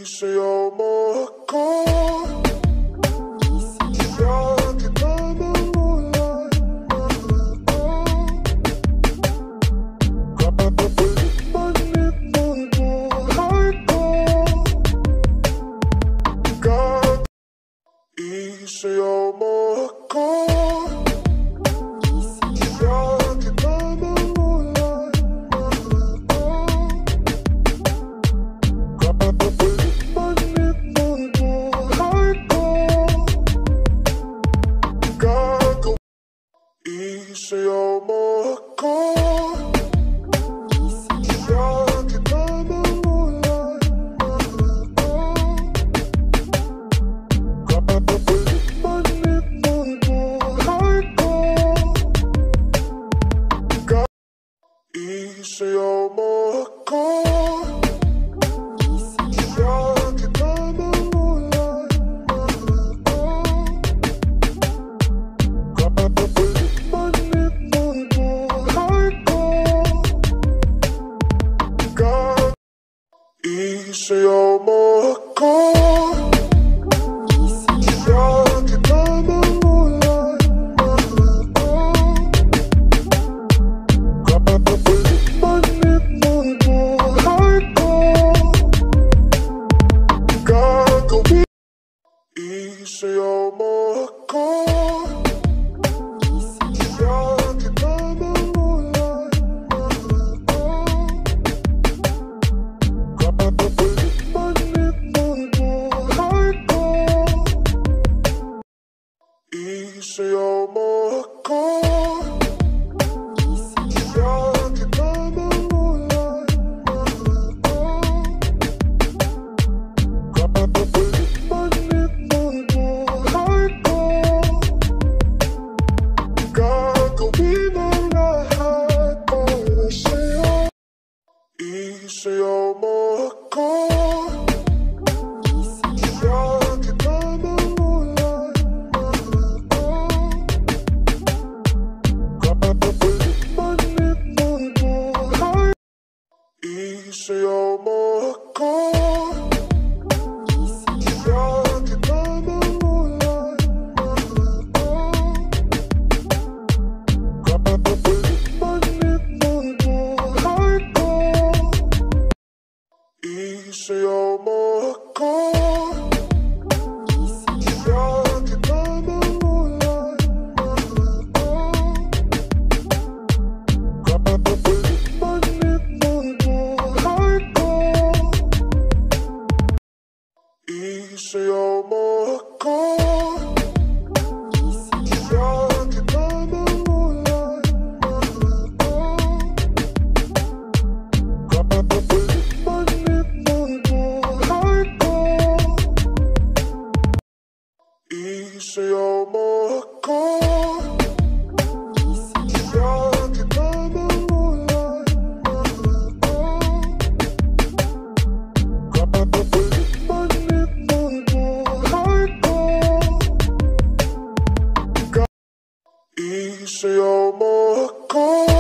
Say oh my God, rock it by the moonlight. Got the beat beneath the moonlight. God, say oh my God, rock it by the moonlight. Got the beat. Say oh my God, rock it by the moonlight. Got the beat beneath the moonlight. God, say oh my God, rock it by the moonlight. Got the beat. Say oh my God, rock it by the moonlight. Got the beat beneath the moonlight. God go be. Say oh my God, rock it by the moonlight. Got the beat beneath the moonlight. Say oh my God, rock it by the moonlight. Got the beat beneath the moonlight. God go be the right boy. Say oh my God, rock it by the moonlight. Got the beat beneath the moonlight. Say oh my God, rock it by the moonlight. Got the beat beneath the moonlight. Say oh my God, rock it by the moonlight. Got the beat beneath the moonlight. Say oh my God, rock it by the moonlight. Got the beat beneath the moonlight. Say oh my God, rock it by the moonlight. Got the beat beneath the moonlight. God, say oh my God.